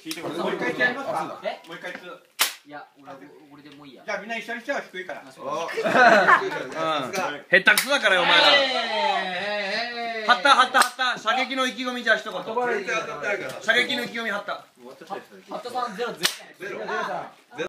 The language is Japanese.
聞いてください。 もう一回やりますか。 もう一回つ。 いや、俺でもいいや。 じゃあみんな一緒にしては低いから。 下手くそだからよお前ら。張った射撃の意気込みじゃあ一言。射撃の意気込み張った。 八田さんゼロゼロ。